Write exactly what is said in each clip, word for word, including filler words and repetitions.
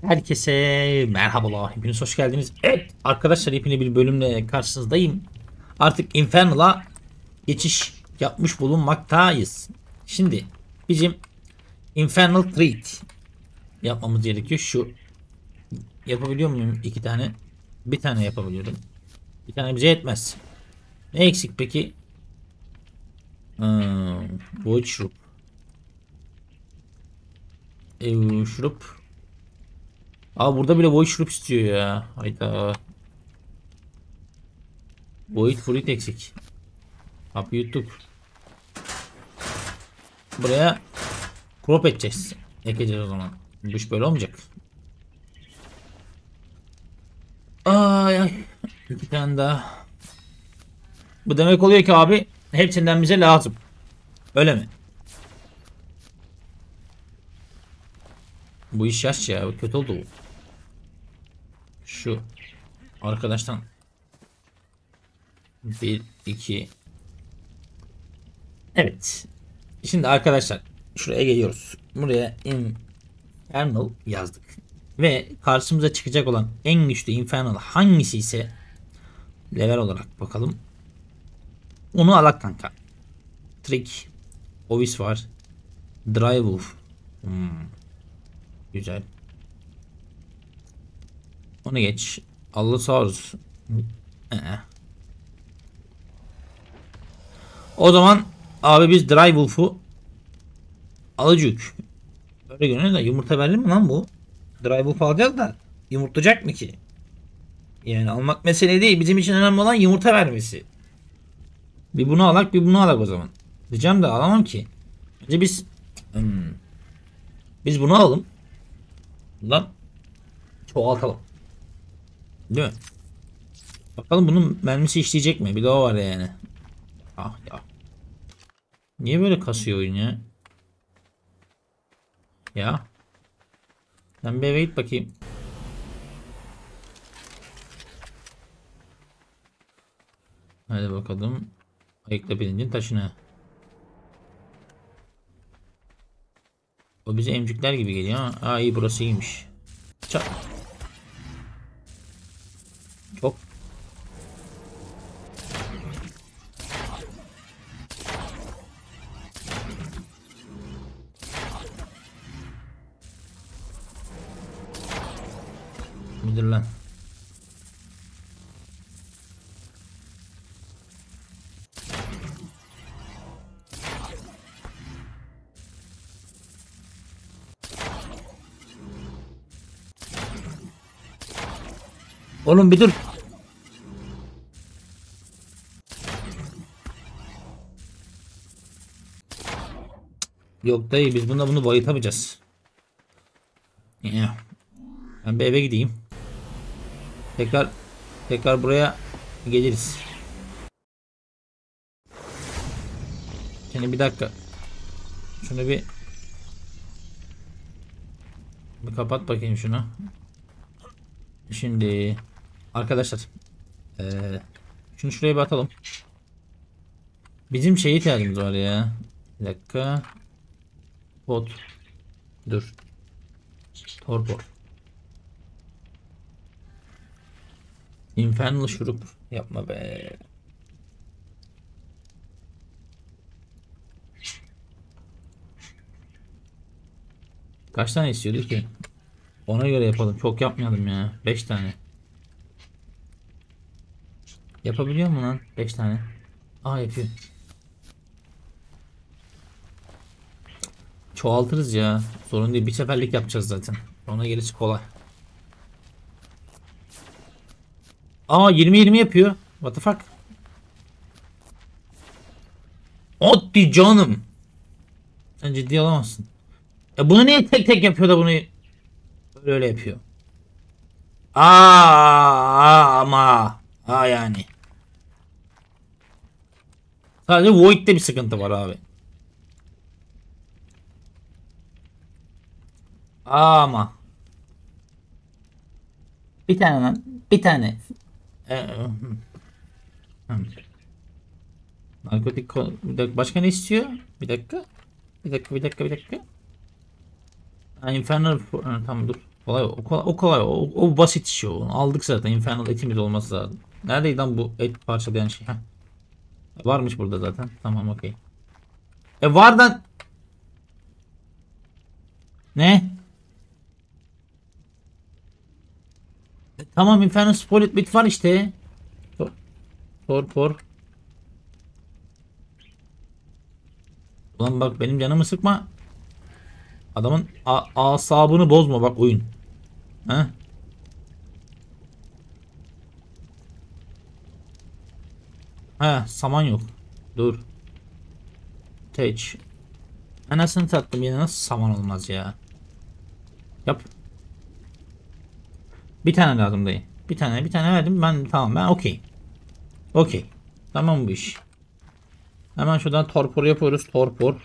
Herkese merhabalar. Hepiniz hoş geldiniz. Evet arkadaşlar, yepyeni bir bölümle karşınızdayım. Artık Infernal'a geçiş yapmış bulunmaktayız. Şimdi bizim Infernal Treat yapmamız gerekiyor. Şu yapabiliyor muyum? İki tane. Bir tane yapabiliyorum. Bir tane bize yetmez. Ne eksik peki? Hmm, Void Shroop. Eee, şurup. Aa, burada bile Void Shroop istiyor ya. Hayda. Void Fruit eksik. Kapıyı yuttuk. Buraya crop edeceğiz. Ekeceğiz o zaman. Bu iş böyle olmayacak. Ay ay. İki tane daha. Bu demek oluyor ki abi hepsinden bize lazım. Öyle mi? Bu iş yaş ya. Kötü oldu bu. Şu arkadaştan bir iki. Evet. Şimdi arkadaşlar şuraya geliyoruz. Buraya Infernal yazdık. Ve karşımıza çıkacak olan en güçlü Infernal hangisi ise level olarak bakalım. Onu alak kanka. Trick. Ovis var. Dry Wolf. Hmm. Güzel. Onu geç. Allosaurus. Ee. O zaman abi biz Dry Wolf'u alacak. Öyle görünüyor da yumurta verdi mi lan bu? Dry Wolf alacağız da yumurtlayacak mı ki? Yani almak mesele değil. Bizim için önemli olan yumurta vermesi. Bir bunu alak bir bunu alak o zaman. Diyeceğim de alamam ki. Önce biz hmm, biz bunu alalım. Bundan çoğaltalım. Değil mi? Bakalım bunun mermisi işleyecek mi? Bir de o var yani. Ah ya. Niye böyle kasıyor oyun ya? Ya. Ben bir eve git bakayım. Hadi bakalım. Ayıkla pirincin taşını. O bize emcikler gibi geliyor ama. Aa, iyi, burası iyiymiş. Çak. Çok. Müdür lan. Oğlum bir dur. Yok dayı, biz bunda bunu bayıltamayacağız. Ya. Ben bir eve gideyim. Tekrar tekrar buraya geliriz. Şimdi bir dakika. Şunu bir bir kapat bakayım şunu. Şimdi arkadaşlar ee, şunu şuraya bir atalım. Bizim şeye ihtiyacımız var ya. Bir dakika. Bot. Dur. Torpor. Infernal şurup. Yapma be. Kaç tane istiyordu ki? Ona göre yapalım. Çok yapmayalım ya. beş tane. Yapabiliyor mu lan? beş tane. Aa, yapıyor. Çoğaltırız ya. Sorun değil. Bir seferlik yapacağız zaten. Ona gerisi kolay. Aa, yirmi yirmi yapıyor. What the fuck? Hadi canım. Sen ciddi olamazsın. Ya bunu niye tek tek yapıyor da bunu öyle öyle yapıyor? Aa, ama. Aa yani. Sadece Void'de bir sıkıntı var abi. Aa, ama. Bir tane lan. Bir tane. Ee, hmm. Narkotik ko- bir dakika, başka ne istiyor? Bir dakika. Bir dakika bir dakika bir dakika. Ha, Infernal ha, tamam dur. Kolay o kolay o, kolay, o, o basit iş o. Onu aldık zaten. Infernal etimiz olması lazım. Neredeydi lan bu et parçalayan şey? Heh. Varmış burada zaten. Tamam okey. E var da ne? E, tamam Infernal Spoiled Bit var işte. Tor tor. tor. Ulan bak benim canımı sıkma. Adamın asabını bozma bak oyun. He? He saman yok. Dur. Teç. Anasını tattım yine nasıl saman olmaz ya. Yap. Bir tane lazım dayı. Bir tane bir tane verdim ben tamam ben okey. Okey. Tamam bu iş. Hemen şuradan torpor yapıyoruz. Torpor.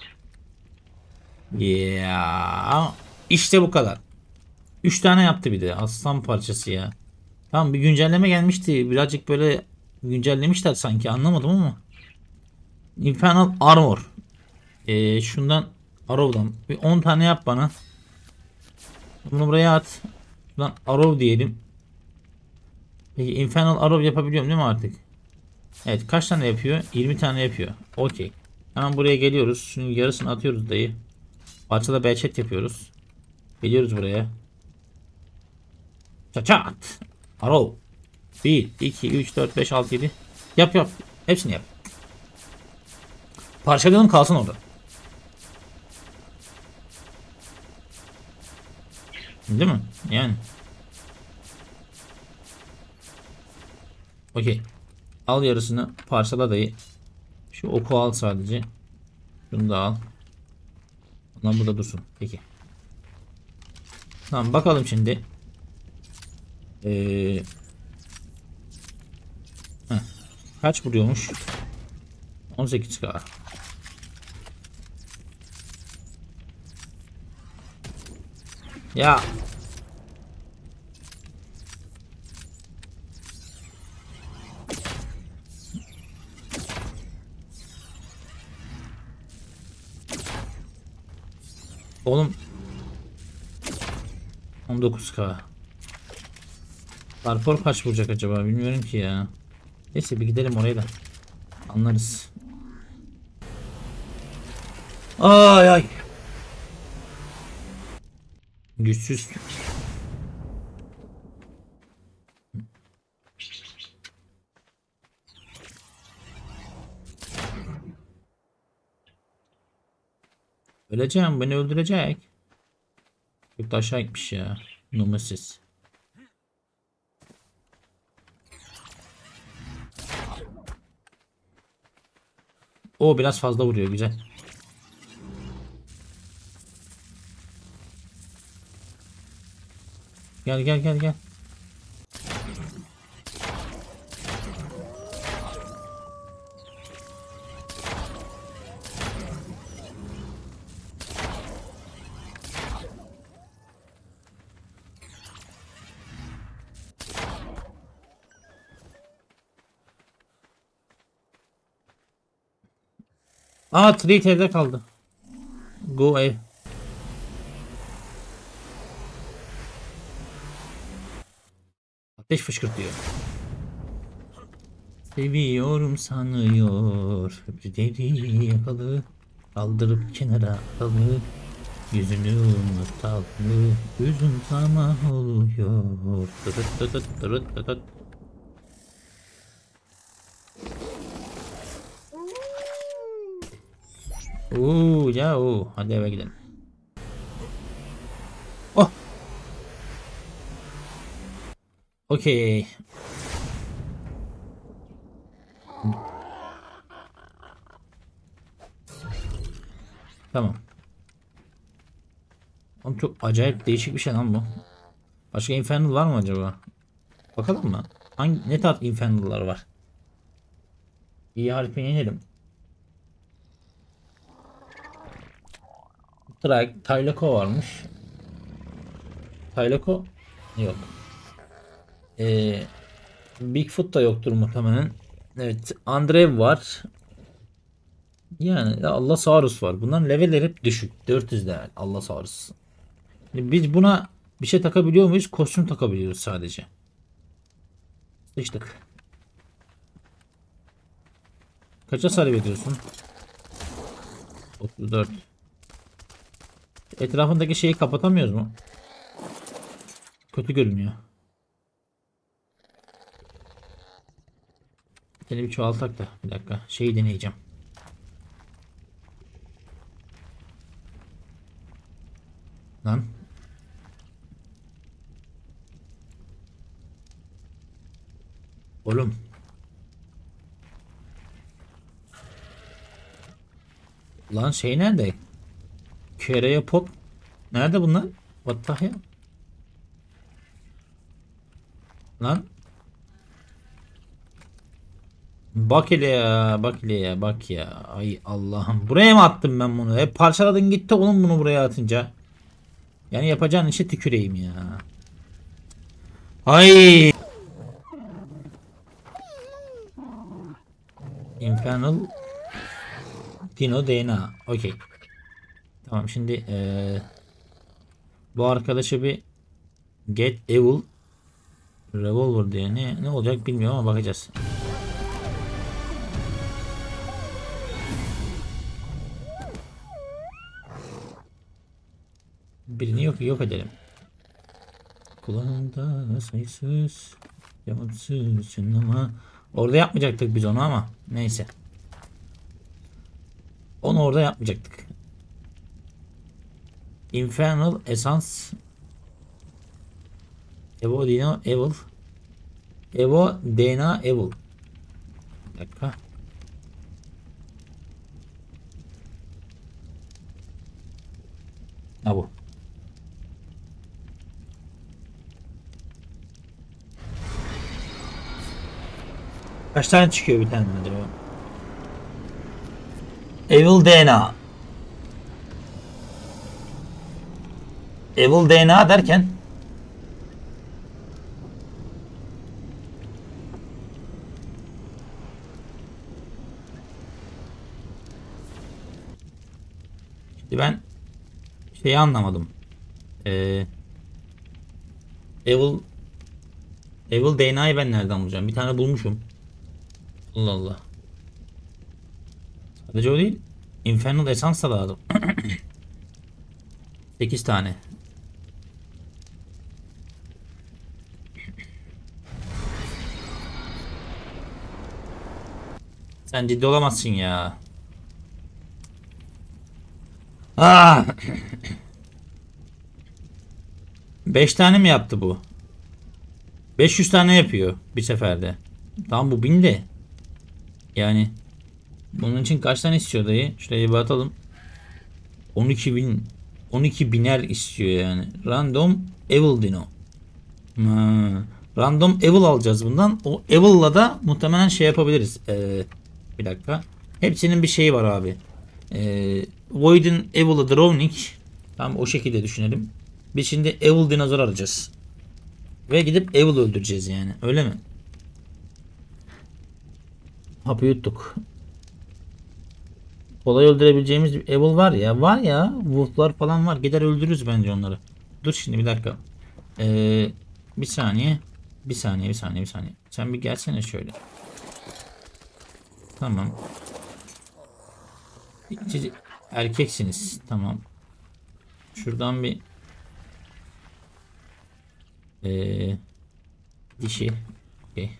Yeah. İşte bu kadar. üç tane yaptı bir de. Aslan parçası ya. Tamam bir güncelleme gelmişti. Birazcık böyle güncellemişler sanki anlamadım ama. Infernal Armor. Ee, şundan Arrow'dan bir on tane yap bana. Bunu buraya at. Şuradan Arrow diyelim. Peki Infernal Arrow yapabiliyorum değil mi artık? Evet kaç tane yapıyor? yirmi tane yapıyor. Okey. Hemen buraya geliyoruz. Şunun yarısını atıyoruz dayı. Parçada behçet yapıyoruz. Geliyoruz buraya. Çaçat. Arrow. bir, iki, üç, dört, beş, altı, yedi. Yap yap. Hepsini yap. Parçalayalım kalsın orada. Değil mi? Yani. Okey. Al yarısını parçala dayı. Şu oku al sadece. Şunu da al. Onlar burada dursun. Peki. Tamam bakalım şimdi. Ee, heh. Kaç vuruyormuş? on sekiz K. Ya. Oğlum. on dokuz K. Parfor kaç vuracak acaba bilmiyorum ki ya. Neyse bir gidelim oraya da. Anlarız. Ay ay. Güçsüz. Öleceğim beni öldürecek. Çok da aşağı gitmiş ya. Numarasız. O biraz fazla vuruyor güzel. Gel gel gel gel. Aa treat evde kaldı. Go ev. Ateş fışkırtıyor. Seviyorum sanıyor. Deri yakalı. Kaldırıp kenara alı. Yüzünü unutalım. Yüzün tamam oluyor. Tırıt tırıt tırıt tırıt. Oo ya o. Hadi eve gidelim. Oh. Okey. Tamam. Oğlum çok acayip değişik bir şey lan bu. Başka Infernal var mı acaba? Bakalım mı? Hangi ne tarz Infernal'lar var? İyi harfini inelim. Trak, Taylako varmış. Taylako yok. Ee, Bigfoot da yoktur muhtemelen. Evet, Andrev var. Yani Allosaurus var. Bunların levelleri hep düşük. dört yüz level Allosaurus. Şimdi biz buna Bir şey takabiliyor muyuz? Kostüm takabiliyoruz sadece. Sıçtık. Kaça sarf ediyorsun? otuz dört. Etrafındaki şeyi kapatamıyoruz mu? Kötü görünüyor. Seni bir çoğaltak da. Bir dakika. Şeyi deneyeceğim. Lan. Oğlum. Lan şey nerede? Kereye pop. Nerede bunlar? What the hell? Lan. Bak hele ya. Bak hele ya. Bak ya. Ay Allah'ım. Buraya mı attım ben bunu? Hep parçaladın gitti oğlum bunu buraya atınca. Yani yapacağın işe tüküreyim ya. Ay. Infernal Dino D N A. Okey. Tamam şimdi ee, bu arkadaşı bir Get Evil Revolver diye ne ne olacak bilmiyorum ama bakacağız. Birini yok yok edelim. Kulağında sayısız yamutsuz ama orada yapmayacaktık biz onu ama neyse. Onu orada yapmayacaktık. Infernal Essence Evo Dino Evil Evo D N A Evil. Bir dakika. Ha bu. Kaç tane çıkıyor bir tane acaba? Evil D N A. Evil D N A derken şimdi ben şeyi anlamadım. Ee, Evil Evil D N A'yı ben nereden bulacağım? Bir tane bulmuşum. Allah Allah. Sadece o değil. Infernal Essence da lazım. sekiz tane. Sen ciddi olamazsın ya. Ah! beş tane mi yaptı bu? beş yüz tane yapıyor bir seferde. Tamam bu bin de. Yani bunun için kaç tane istiyor dayı? Şuraya bir atalım. on iki bin on iki biner istiyor yani. Random Evil Dino. Ha. Random Evil alacağız bundan. O Evil'la da muhtemelen şey yapabiliriz. Ee, bir dakika. Hepsinin bir şeyi var abi. Ee, Void'in Evil'ı Drowning. Tamam o şekilde düşünelim. Biz şimdi Evil dinozor arayacağız. Ve gidip Evil öldüreceğiz yani. Öyle mi? Hapı yuttuk. Kolay öldürebileceğimiz bir Evil var ya. Var ya. Wolf'lar falan var. Gider öldürürüz bence onları. Dur şimdi bir dakika. Ee, bir saniye. Bir saniye bir saniye bir saniye. Sen bir gelsene şöyle. Tamam. Siz erkeksiniz. Tamam. Şuradan bir ee, dişi. Okay.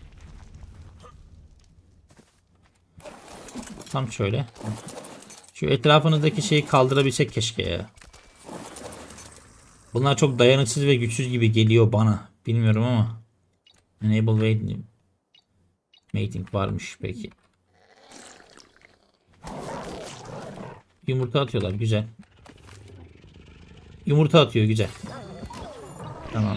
Tam şöyle. Şu etrafınızdaki şeyi kaldırabilsek keşke ya. Bunlar çok dayanıksız ve güçsüz gibi geliyor bana. Bilmiyorum ama. Enable waiting. Mating varmış peki. Yumurta atıyorlar güzel. Yumurta atıyor güzel. Tamam.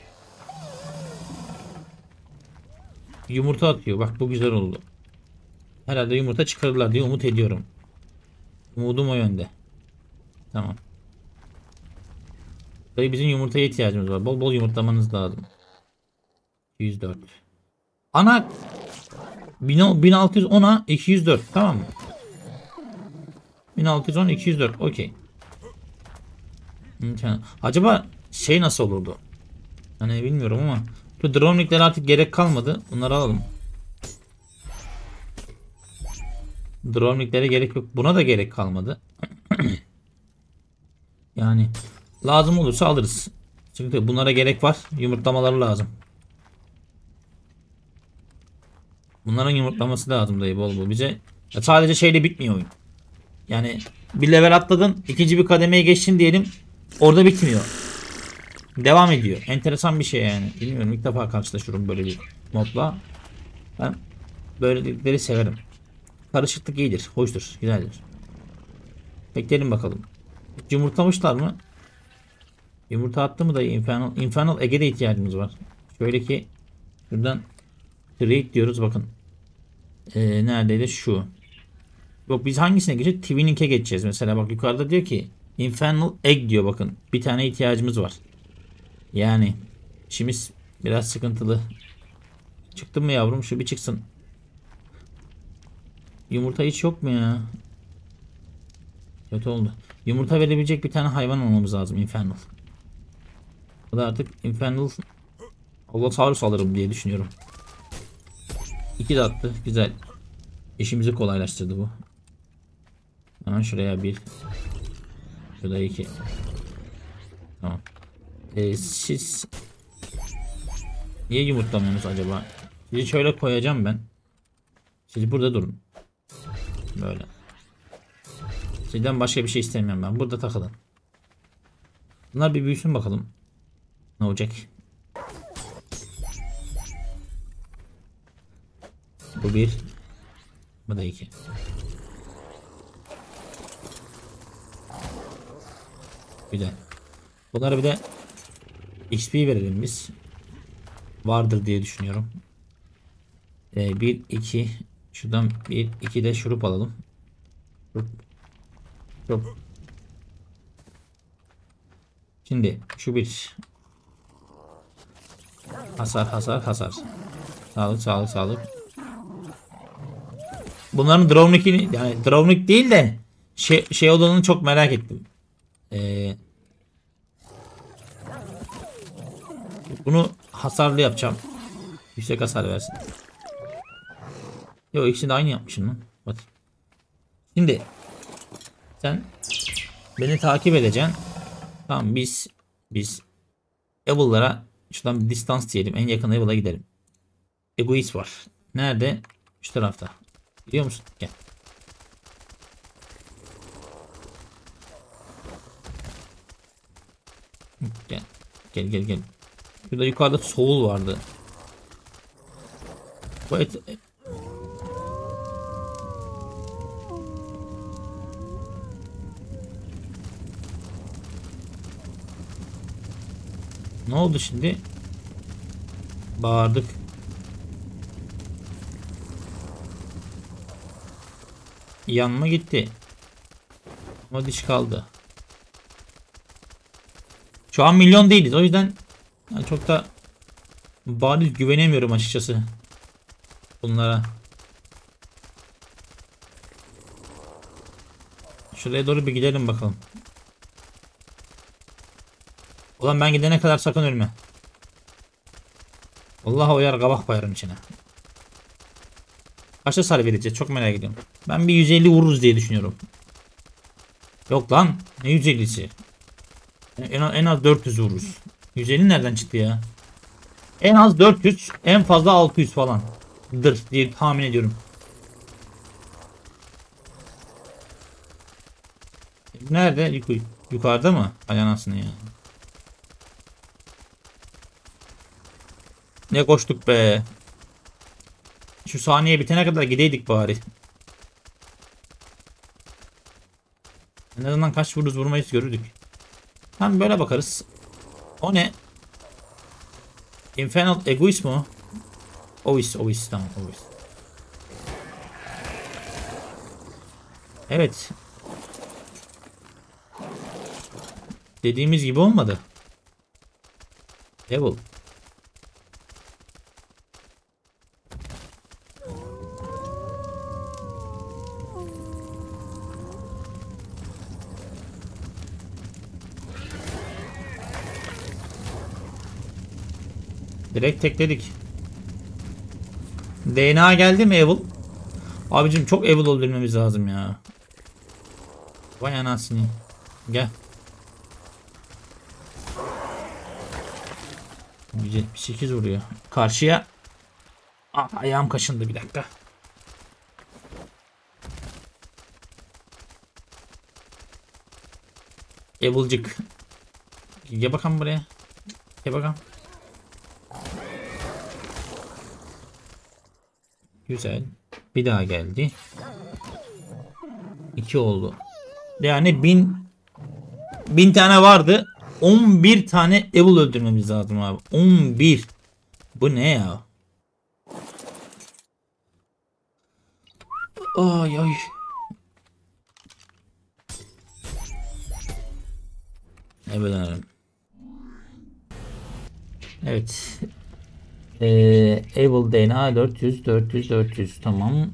Yumurta atıyor. Bak bu güzel oldu. Herhalde yumurta çıkarırlar diye umut ediyorum. Umudum o yönde. Tamam. Tabii bizim yumurtaya ihtiyacımız var. Bol bol yumurtlamanız lazım. yüz dört. Ana bin altı yüz ona iki yüz dört tamam mı? bin altı yüz on iki yüz dört okey. Acaba şey nasıl olurdu? Hani bilmiyorum ama bu drone'liklere artık gerek kalmadı. Bunları alalım. Drone'liklere gerek yok. Buna da gerek kalmadı. Yani lazım olursa alırız. Çünkü bunlara gerek var. Yumurtlamaları lazım. Bunların yumurtlaması lazım dayı bol bol. Bize ya sadece şeyle bitmiyor oyun. Yani bir level atladın, ikinci bir kademeye geçtin diyelim. Orada bitmiyor. Devam ediyor. Enteresan bir şey yani. Bilmiyorum, ilk defa karşılaşıyorum böyle bir modla. Ben böylelikleri severim. Karışıklık iyidir, hoştur, güzeldir. Bekleyelim bakalım. Yumurtlamışlar mı? Yumurta attı mı da Infernal, Infernal Ege'de ihtiyacımız var. Şöyle ki şuradan trade diyoruz bakın. Ee, neredeydi şu? Yok, biz hangisine geçeceğiz? Twinning'e geçeceğiz. Mesela bak yukarıda diyor ki Infernal Egg diyor bakın. Bir tane ihtiyacımız var. Yani işimiz biraz sıkıntılı. Çıktın mı yavrum? Şu bir çıksın. Yumurta hiç yok mu ya? Kötü oldu. Yumurta verebilecek bir tane hayvan olmamız lazım Infernal. O da artık Infernal Allosaurus alırım diye düşünüyorum. İki de attı. Güzel. İşimizi kolaylaştırdı bu. Hemen şuraya bir. Şurada iki. Tamam. Ee, siz niye yumurtlamıyorsunuz acaba? Sizi şöyle koyacağım ben. Siz burada durun. Böyle. Sizden başka bir şey istemiyorum ben. Burada takılın. Bunlar bir büyüsün bakalım. Ne olacak? Bu bir. Bu da iki. Güzel. Bunlara bir de X P verelim biz. Vardır diye düşünüyorum. Ee, bir, iki. Şuradan bir, iki de şurup alalım. Şurup. Şurup. Şimdi şu bir. Hasar, hasar, hasar. Sağlık, sağlık, sağlık. Bunların Drovnik'ini, yani Drovnik değil de şey, şey olanını çok merak ettim. Ee, bunu hasarlı yapacağım. Yüksek hasar versin. Yok, ikisini de aynı yapmışım lan. Bak. Şimdi sen beni takip edeceksin. Tamam, biz biz Evil'lara şuradan bir distans diyelim. En yakın Evil'a gidelim. Egoist var. Nerede? Şu tarafta. Biliyor musun? Gel. Gel. Gel gel gel. Şurada yukarıda Soul vardı. Bu et... Ne oldu şimdi? Bağırdık. Yanma gitti. Ama diş kaldı. Şu an milyon değiliz. O yüzden yani çok da bariz güvenemiyorum açıkçası bunlara. Şuraya doğru bir gidelim bakalım. Ulan ben gidene kadar sakın ölme. Vallahi oyar kabak koyarım içine. Kaç hasar vereceğiz? Çok merak ediyorum. Ben bir yüz elli vururuz diye düşünüyorum. Yok lan. Ne yüz ellisi? En az, en az dört yüz vururuz. yüz elli nereden çıktı ya? En az dört yüz, en fazla altı yüz falan. Dır diye tahmin ediyorum. Nerede? Yuk yukarıda mı? Ay anasını ya. Ne koştuk be. Şu saniye bitene kadar gideydik bari. En azından kaç vururuz vurmayız görürdük. Tam böyle bakarız. O ne? Infernal Egoist mu? Ois, Ois, tamam, Ois. Evet. Dediğimiz gibi olmadı. Devil. Direkt tekledik. D N A geldi mi Evil? Abicim çok Evil öldürmemiz lazım ya. Vay anasını. Gel. yüz yetmiş sekiz vuruyor. Karşıya. Aa, ayağım kaşındı bir dakika. Evil'cık. Gel bakalım buraya. Gel bakalım. Güzel. Bir daha geldi. İki oldu. Yani bin bin tane vardı. on bir tane Evil öldürmemiz lazım abi. on bir. Bu ne ya? Ay ay. Evet. Evet. Ee, Evil D N A dört yüz dört yüz dört yüz tamam.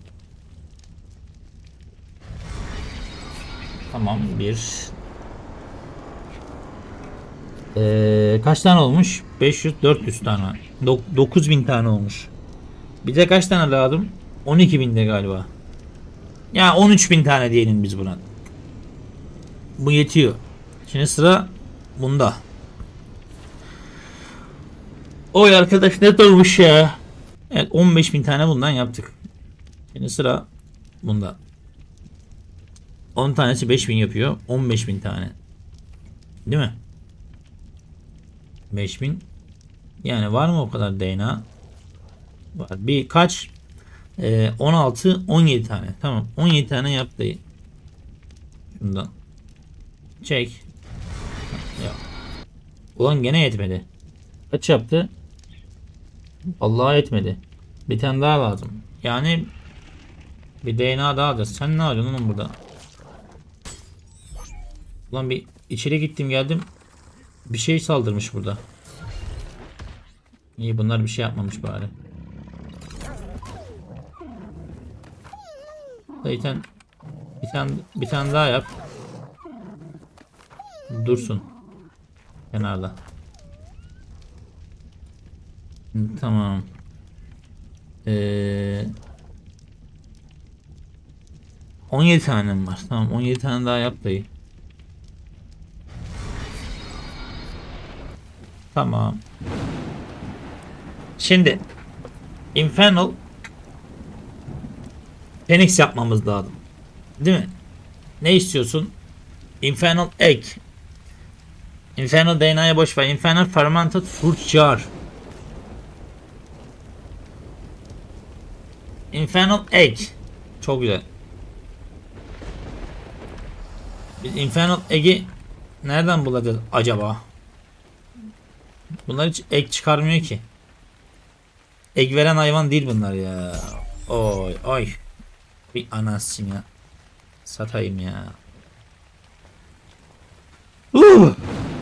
Tamam bir. Ee, kaç tane olmuş? beş yüz dört yüz tane. dokuz bin tane olmuş. Bize kaç tane lazım? on iki binde galiba. Ya on üç bin tane diyelim biz buna. Bu yetiyor. Şimdi sıra bunda. Oy arkadaş ne olmuş ya. Evet on beş bin tane bundan yaptık. Şimdi sıra bunda. on tanesi beş bin yapıyor. on beş bin tane. Değil mi? beş bin. Yani var mı o kadar D N A? Var. Bir kaç? Ee, on altı on yedi tane. Tamam. on yedi tane yap dayı. Şundan. Çek. Ya. Ulan gene yetmedi. Kaç yaptı? Allah'a yetmedi. Bir tane daha lazım. Yani bir D N A daha da. Sen ne yapıyorsun oğlum burada? Ulan bir içeri gittim geldim. Bir şey saldırmış burada. İyi bunlar bir şey yapmamış bari. Zaten bir tane bir tane daha yap. Dursun. Kenarda. Tamam. Ee, on yedi tanem var. Tamam on yedi tane daha yap dayı. Tamam. Şimdi Infernal Phoenix yapmamız lazım. Değil mi? Ne istiyorsun? Infernal Egg. Infernal D N A'ya boş ver. Infernal Fermented Fruit Jar. Infernal Egg. Çok güzel. Biz Infernal Egg'i nereden bulacağız acaba? Bunlar hiç egg çıkarmıyor ki. Egg veren hayvan değil bunlar ya. Oy oy. Bir anasını satayım ya. Uh.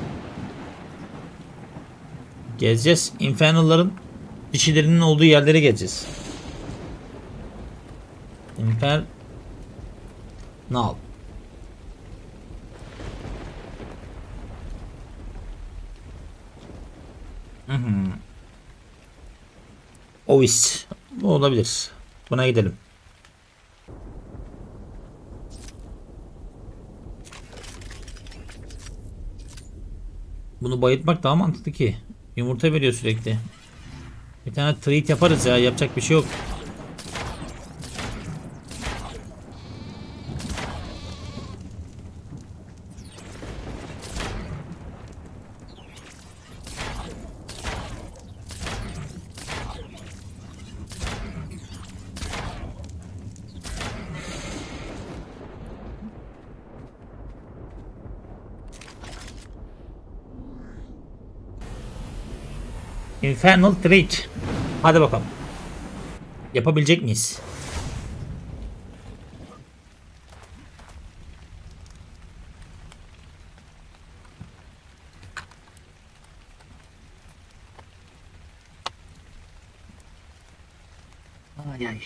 Gezeceğiz. Infernal'ların dişilerinin olduğu yerlere gezeceğiz. Infernal. Hı hı. Ovis. Bu olabilir. Buna gidelim. Bunu bayıltmak daha mantıklı ki. Yumurta veriyor sürekli. Bir tane treat yaparız ya. Yapacak bir şey yok. Infernal Treat. Hadi bakalım. Yapabilecek miyiz? Ay ay.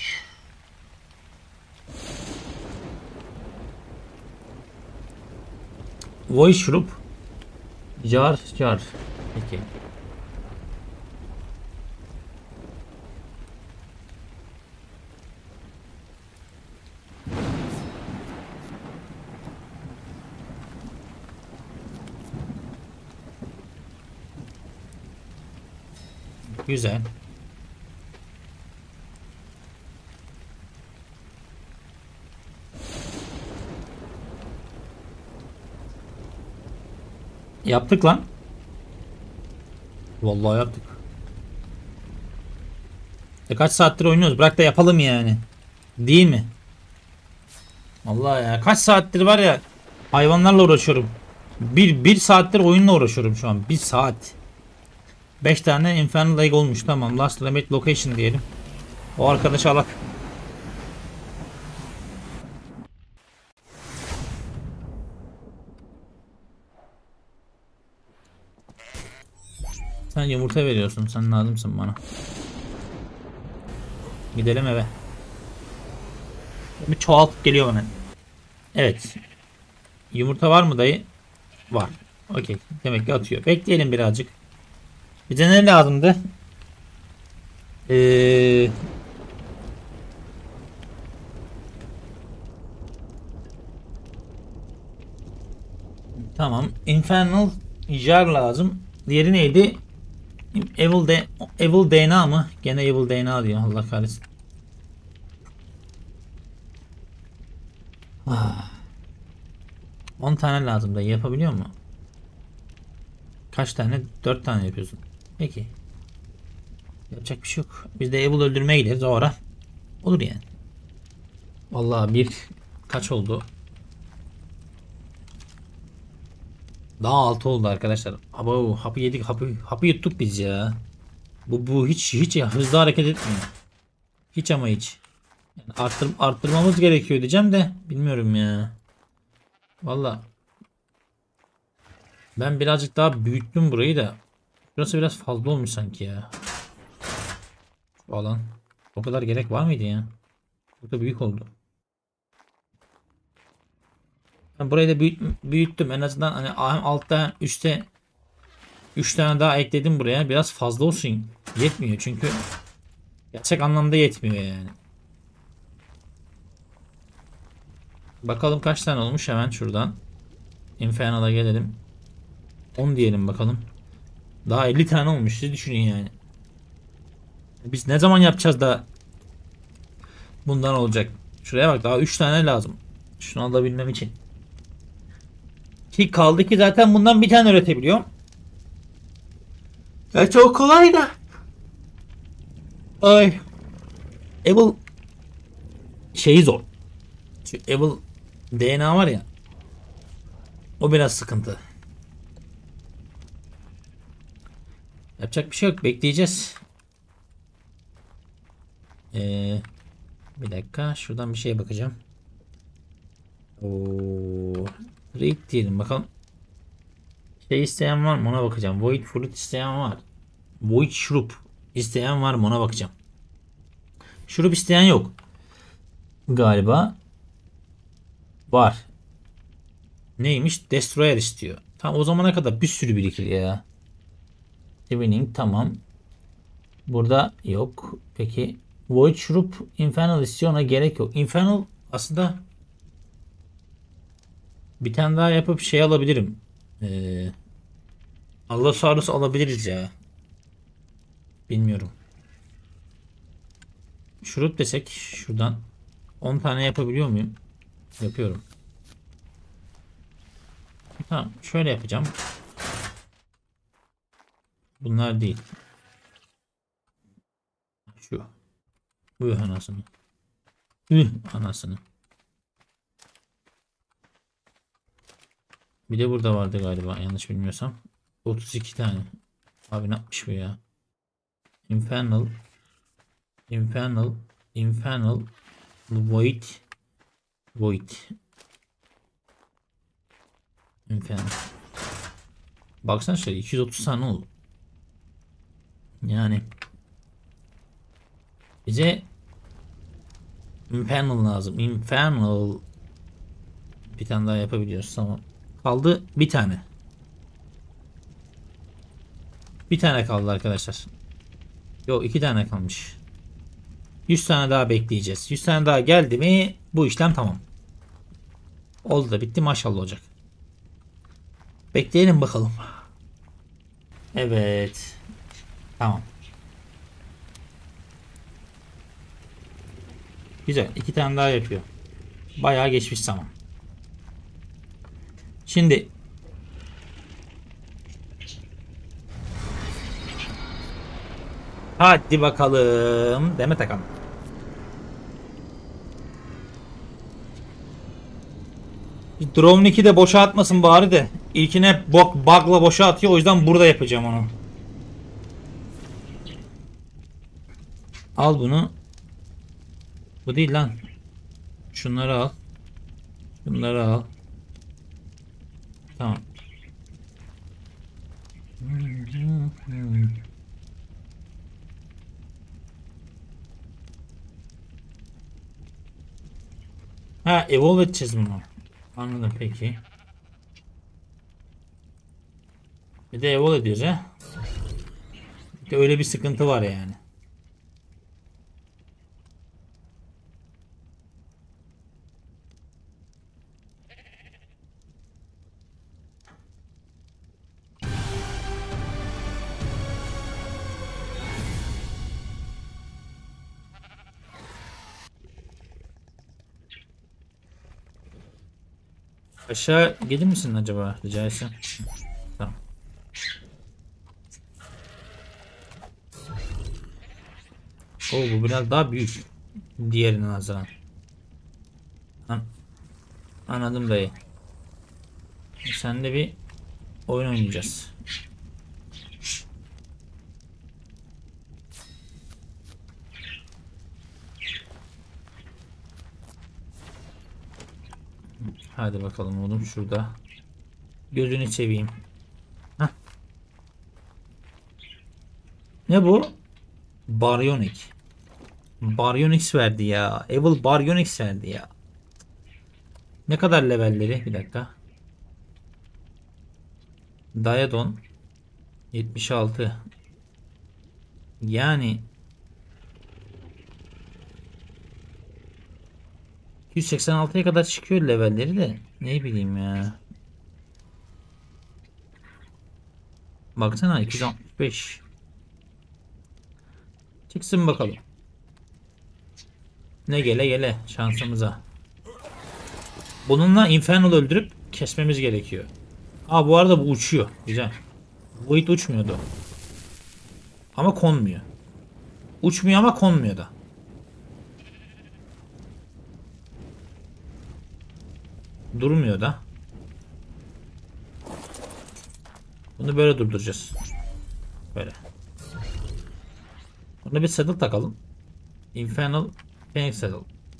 Voice şurup. Jar jar. Peki. Güzel. Yaptık lan. Vallahi yaptık. E kaç saattir oynuyoruz. Bırak da yapalım yani. Değil mi? Vallahi ya. Kaç saattir var ya. Hayvanlarla uğraşıyorum. Bir, bir saattir oyunla uğraşıyorum şu an. Bir saat. Beş tane Infernal Egg olmuş. Tamam. Last Remaining Location diyelim. O arkadaşı alak. Sen yumurta veriyorsun. Sen lazımsın bana. Gidelim eve. Bir çoğaltıp geliyor bana. Evet. Yumurta var mı dayı? Var. Okey. Demek ki atıyor. Bekleyelim birazcık. Bize ne lazımdı? Eee... Tamam. Infernal Jar lazım. Diğeri neydi? Evil, de Evil D N A mı? Gene Evil D N A diyor. Allah kahretsin. Ah. on tane lazım da yapabiliyor mu? Kaç tane? dört tane yapıyorsun. Peki. Yapacak bir şey yok. Biz de Evil öldürmeye gideriz o ara. Olur yani. Vallahi bir kaç oldu? Daha altı oldu arkadaşlar. Abo, hapı yedik, hapı, hapı yuttuk biz ya. Bu bu hiç hiç ya, hızlı hareket etmiyor. Hiç ama hiç. Yani arttır, arttırmamız gerekiyor diyeceğim de bilmiyorum ya. Vallahi ben birazcık daha büyüttüm burayı da. Burası biraz fazla olmuş sanki ya. Şu alan. O kadar gerek var mıydı ya? Burada büyük oldu. Ben burayı da büyüt, büyüttüm. En azından hani altta üstte üç tane daha ekledim buraya. Biraz fazla olsun. Yetmiyor çünkü gerçek anlamda yetmiyor yani. Bakalım kaç tane olmuş hemen şuradan. Infernal'a gelelim. on diyelim bakalım. Daha elli tane olmuş. Siz düşünün yani. Biz ne zaman yapacağız da bundan olacak? Şuraya bak, daha üç tane lazım. Şunu alabilmem için. Ki kaldı ki zaten bundan bir tane üretebiliyorum. Ya çok kolay da. Ay. Evil şeyi zor. Şu Evil D N A var ya. O biraz sıkıntı. Yapacak bir şey yok. Bekleyeceğiz. Ee, bir dakika. Şuradan bir şeye bakacağım. Oo, read diyelim bakalım. Şey isteyen var mı ona bakacağım. Void fruit isteyen var. Void şurup isteyen var mı ona bakacağım. Şurup isteyen yok. Galiba. Var. Neymiş? Destroyer istiyor. Tam o zamana kadar bir sürü birikir ya. Evening tamam. Burada yok. Peki. Void şurup Infernal istiyor, ona gerek yok. Infernal aslında bir tane daha yapıp şey alabilirim. Ee, Allosaurus alabiliriz ya. Bilmiyorum. Şurup desek şuradan on tane yapabiliyor muyum? Yapıyorum. Tamam. Şöyle yapacağım. Bunlar değil. Şu. Bu anasını. Üh anasını. Bir de burada vardı galiba yanlış bilmiyorsam. otuz iki tane. Abi ne yapmış bu ya? Infernal. Infernal. Infernal. Void. Void. Infernal. Baksana şöyle iki yüz otuz tane oldu. Yani bize Infernal lazım. Infernal. Bir tane daha yapabiliyoruz. Tamam. Kaldı bir tane. Bir tane kaldı arkadaşlar. Yok, iki tane kalmış. yüz tane daha bekleyeceğiz. yüz tane daha geldi mi bu işlem tamam. Oldu da bitti, maşallah olacak. Bekleyelim bakalım. Evet. Tamam. Güzel. iki tane daha yapıyor. Bayağı geçmiş zaman. Şimdi hadi bakalım. Demet Akan. Drone iki de boşa atmasın bari de. İlkine bug, bug'la boşa atıyor. O yüzden burada yapacağım onu. Al bunu. Bu değil lan. Şunları al. Şunları al. Tamam. Ha, evolve edeceğiz bunu. Anladım peki. Bir de evolve ediyoruz ha. Bir de öyle bir sıkıntı var yani. Aşağı gelir misin acaba rica etsem? Tamam. Oo, bu biraz daha büyük. Diğerine nazaran. An Anladım dayı. Sen de bir oyun oynayacağız. Hadi bakalım oğlum şurada. Gözünü seveyim. Heh. Ne bu? Baryonyx. Baryonyx verdi ya. Evil Baryonyx verdi ya. Ne kadar levelleri? Bir dakika. Diadon yetmiş altı. Yani yüz seksen altıya kadar çıkıyor levelleri de. Ne bileyim ya. Baksana iki yüz altmış beş. Çıksın bakalım. Ne gele gele şansımıza. Bununla Infernal öldürüp kesmemiz gerekiyor. Aa, bu arada bu uçuyor. Güzel. Bu it uçmuyordu. Ama konmuyor. Uçmuyor ama konmuyor da. Durmuyor da. Bunu böyle durduracağız. Böyle. Buna bir saddle takalım. Infernal Phoenix saddle.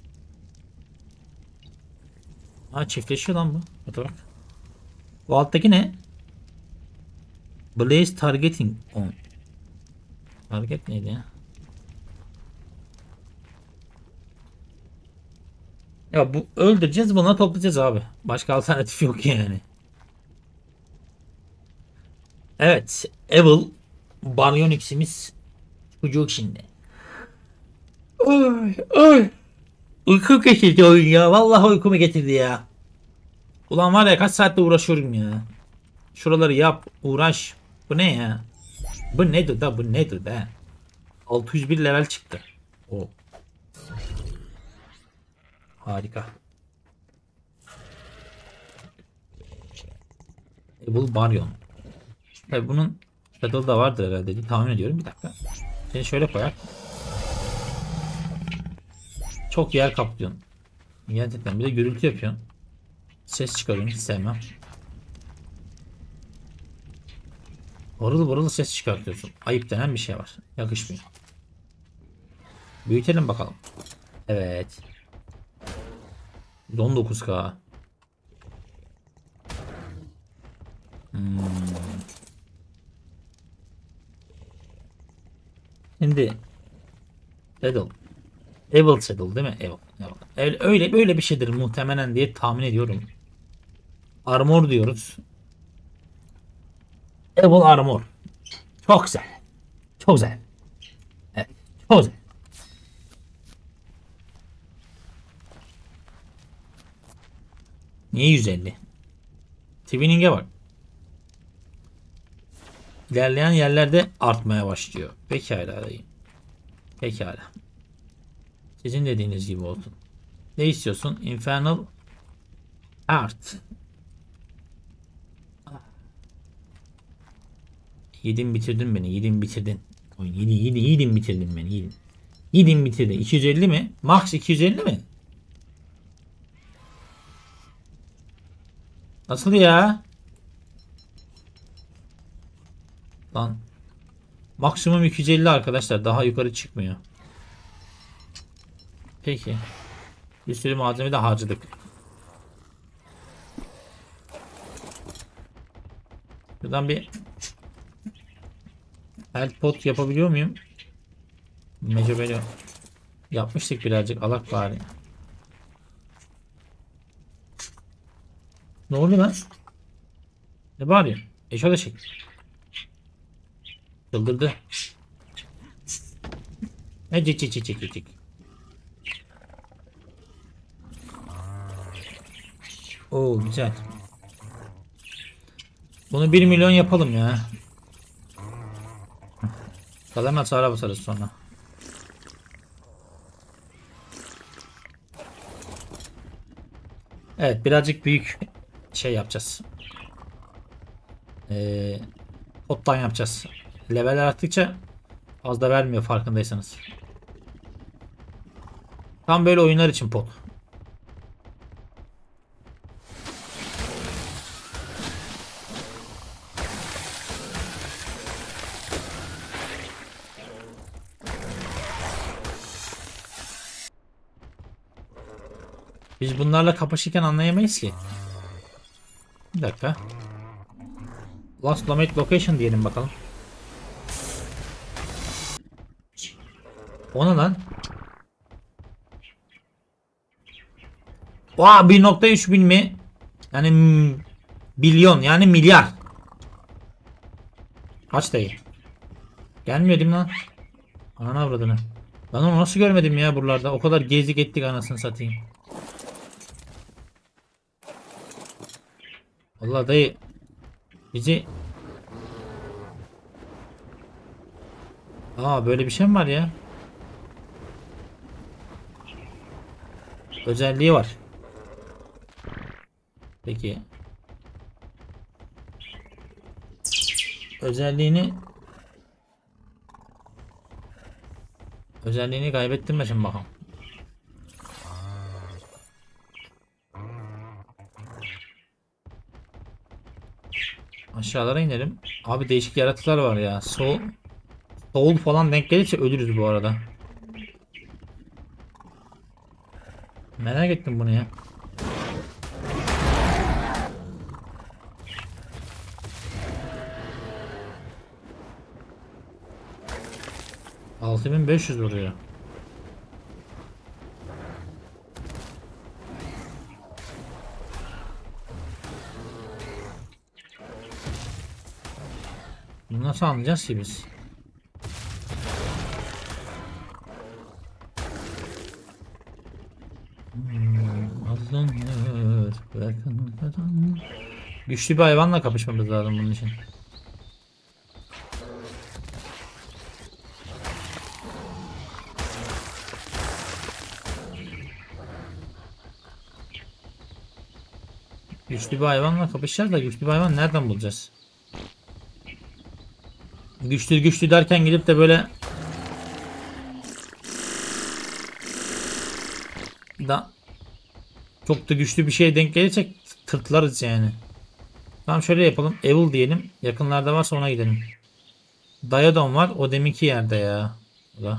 Ha, çiftleşiyor lan bu. Hadi bak. Bu alttaki ne? Blaze targeting on. Target neydi ya? Ya bu öldüreceğiz, buna toplayacağız abi. Başka alternatif yok yani. Evet, Evil Baryonyx'imiz çocuk şimdi. Ay ay. Uyku getirdi oyun ya. Vallahi uykumu getirdi ya. Ulan var ya, kaç saatte uğraşıyorum ya. Şuraları yap, uğraş. Bu ne ya? Bu nedir da, bu nedir da? altı yüz bir level çıktı. O. Harika. Evil Baryon. Tabi bunun Shadow da vardır herhalde diye tahmin ediyorum. Bir dakika. Seni şöyle koyar. Çok yer kaplıyorsun. Gerçekten bir de gürültü yapıyorsun. Ses çıkarıyorsun, hiç sevmem. Varıl varıl ses çıkartıyorsun. Ayıp denen bir şey var. Yakışmıyor. Büyütelim bakalım. Evet. on dokuz K. Hmm. Şimdi Saddle. Evil Saddle değil mi? Evil. Evil. Öyle böyle bir şeydir muhtemelen diye tahmin ediyorum. Armor diyoruz. Evil Armor. Çok güzel. Çok güzel. Evet. Çok güzel. Niye yüz elli? Twinning'e bak. İlerleyen yerlerde artmaya başlıyor. Pekala dayı. Pekala. Sizin dediğiniz gibi olsun. Ne istiyorsun? Infernal Art. Yedin bitirdin beni. Yedin bitirdin. Oyun yedin yedin yedin bitirdin beni. Yedin. Yedin bitirdin. iki yüz elli mi? Max iki yüz elli mi? Nasıl ya? Lan. Maksimum iki yüz elli arkadaşlar. Daha yukarı çıkmıyor. Peki. Bir sürü malzeme de harcadık. Buradan bir health pot yapabiliyor muyum? Mecburi yapmıştık birazcık. Alak bari. Ne oluyor lan? Ne bağırıyor? Eşo da çek. Çıldırdı. Ne cik cik cik cik cik. Oo güzel. Bunu bir milyon yapalım ya. Kalan hasara basarız sonra. Evet birazcık büyük şey yapacağız. Ee, pottan yapacağız. Leveller arttıkça az da vermiyor farkındaysanız. Tam böyle oyunlar için pot. Biz bunlarla kapışırken anlayamayız ki. Bir dakika. Last Lomate Location diyelim bakalım. O ne lan? Oha bir nokta üç bin mi? Yani milyon yani milyar. Kaç değil? Gelmiyor değil mi lan? Ananı avradını. Ben onu nasıl görmedim ya buralarda? O kadar gezdik ettik anasını satayım. Vallahi dayı bizi... Aa böyle bir şey mi var ya? Özelliği var. Peki. Özelliğini Özelliğini kaybettim ben şimdi bakalım. Aşağılara inelim. Abi değişik yaratıklar var ya. Soul, soul falan denk gelirse ölürüz bu arada. Merak ettim bunu ya. altı bin beş yüz vuruyor. Bunu nasıl anlayacağız ki biz? Güçlü bir hayvanla kapışmamız lazım bunun için. Güçlü bir hayvanla kapışacağız da güçlü bir hayvan nereden bulacağız? Güçlü güçlü derken gidip de böyle da çok da güçlü bir şeye denk gelirsek tırtlarız yani. Tamam şöyle yapalım. Evil diyelim. Yakınlarda varsa ona gidelim. Diadon var. O deminki yerde ya. O da.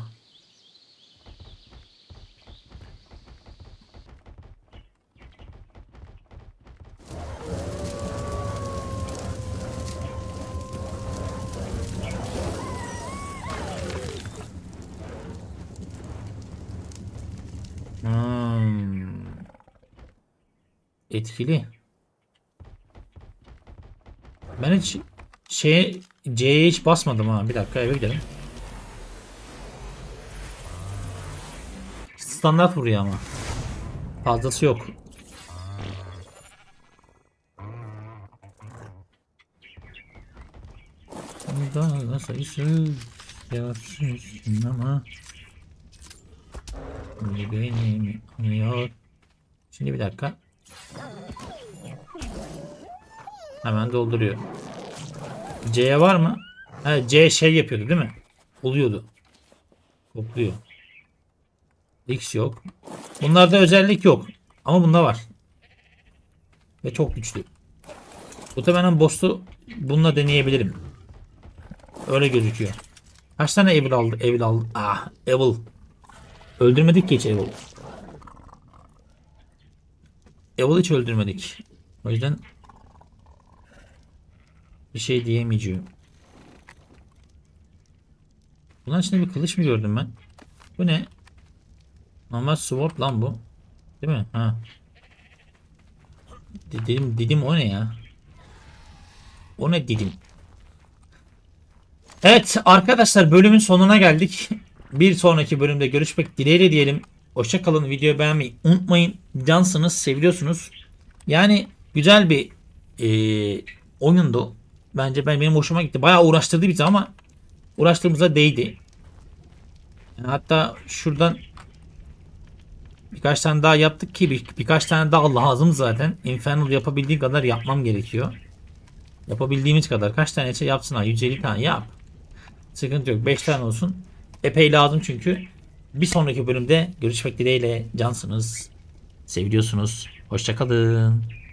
Hmm. Etkili. Ben hiç şey C'ye hiç basmadım ha. Bir dakika eve gidelim. Standart vuruyor ama. Fazlası yok. Da sayısız yarsız ama Şimdi beni mi anıyor? Şimdi bir dakika. Hemen dolduruyor. C'ye var mı? Ha, C şey yapıyordu değil mi? Oluyordu. Topluyor. X yok. Bunlarda özellik yok. Ama bunda var. Ve çok güçlü. Muhtemelen boss'u bununla deneyebilirim. Öyle gözüküyor. Kaç tane Evil aldı? Evil aldı. Ah, Evil. Öldürmedik ki hiç Evil. Evil hiç öldürmedik. O yüzden bir şey diyemeyeceğim. Bunun içinde bir kılıç mı gördüm ben? Bu ne? Normal sword lan bu. Değil mi? Ha. Dedim, dedim o ne ya? O ne dedim? Evet arkadaşlar, bölümün sonuna geldik. Bir sonraki bölümde görüşmek dileğiyle diyelim. Hoşça kalın. Videoyu beğenmeyi unutmayın. Cansınız, seviliyorsunuz. Yani güzel bir e, oyundu. Bence ben benim hoşuma gitti. Bayağı uğraştırdı bizi ama uğraştığımıza değdi. Yani hatta şuradan birkaç tane daha yaptık ki bir, birkaç tane daha lazım zaten. Infernal yapabildiği kadar yapmam gerekiyor. Yapabildiğimiz kadar kaç tane şey yapsın ha? yüz elli tane yap. Sıkıntı yok. beş tane olsun. Epey lazım çünkü. Bir sonraki bölümde görüşmek dileğiyle. Cansınız. Seviliyorsunuz. Hoşça kalın.